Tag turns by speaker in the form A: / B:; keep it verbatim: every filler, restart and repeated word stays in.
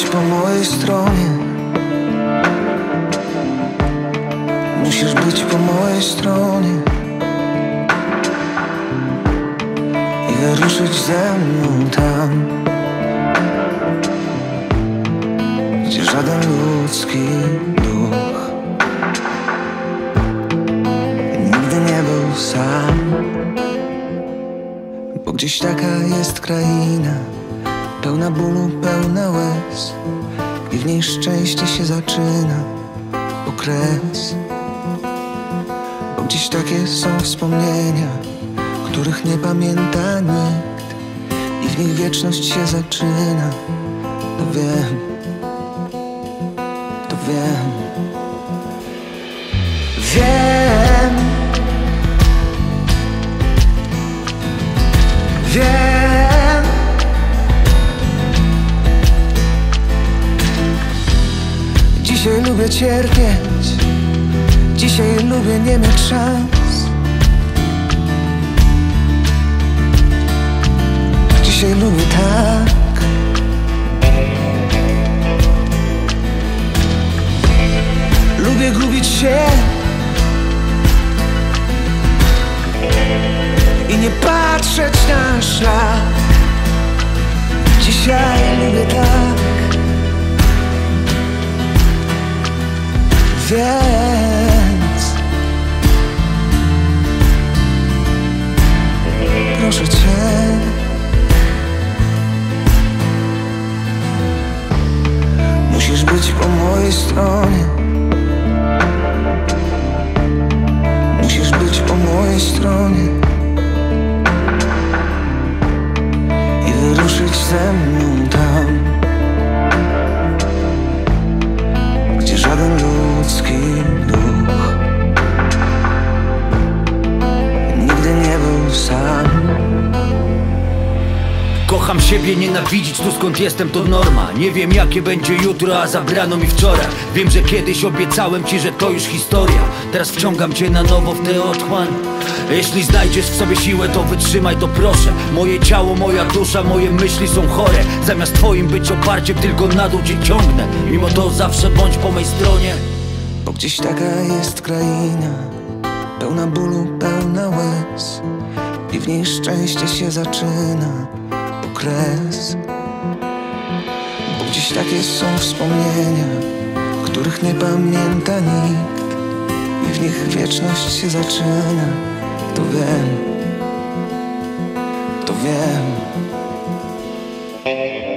A: po mojej stronie. Musisz być po mojej stronie i wyruszyć ze mną tam, gdzie żaden ludzki duch nigdy nie był sam. Bo gdzieś taka jest kraina, pełna bólu, pełna łez, i w niej szczęście się zaczyna, okres. Bo gdzieś takie są wspomnienia, których nie pamięta nikt, i w nich wieczność się zaczyna. To wiem, to wiem, wiem, wiem. Dzisiaj lubię cierpieć, dzisiaj lubię nie mieć szans. Dzisiaj lubię tak, lubię gubić się i nie patrzeć na szlak. Dzisiaj lubię tak, więc proszę cię, musisz być po mojej stronie. Musisz być po mojej stronie i wyruszyć ze mną tam, gdzie żaden ludzki duch nigdy nie był sam.
B: Kocham siebie, nienawidzić tu skąd jestem to norma. Nie wiem jakie będzie jutro, a zabrano mi wczoraj. Wiem, że kiedyś obiecałem ci, że to już historia. Teraz wciągam cię na nowo w tę otchłań. Jeśli znajdziesz w sobie siłę, to wytrzymaj, to proszę. Moje ciało, moja dusza, moje myśli są chore. Zamiast twoim być oparciem, tylko na dół cię ciągnę. Mimo to zawsze bądź po mej stronie.
A: Bo gdzieś taka jest kraina, pełna bólu, pełna łez, i w niej szczęście się zaczyna, okres. Bo gdzieś takie są wspomnienia, których nie pamięta nikt, i w nich wieczność się zaczyna. To wiem, to wiem.